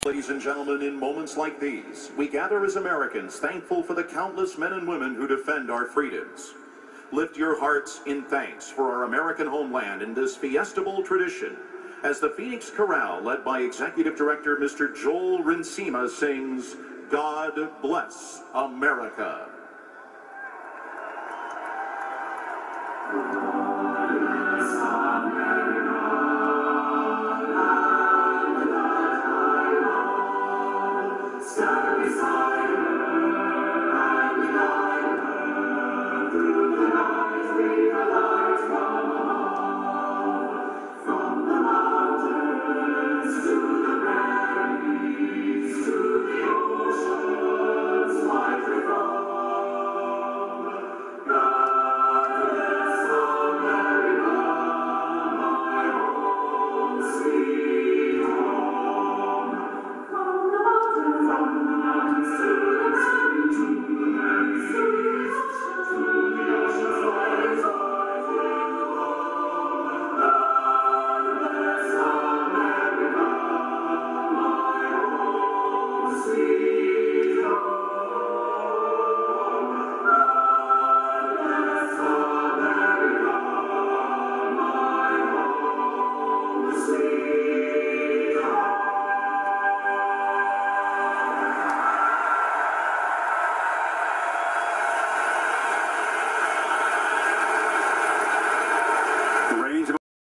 Ladies and gentlemen, in moments like these, we gather as Americans thankful for the countless men and women who defend our freedoms. Lift your hearts in thanks for our American homeland in this fiestable tradition as the Phoenix Chorale, led by Executive Director Mr. Joel Rinsima, sings God Bless America. Sorry.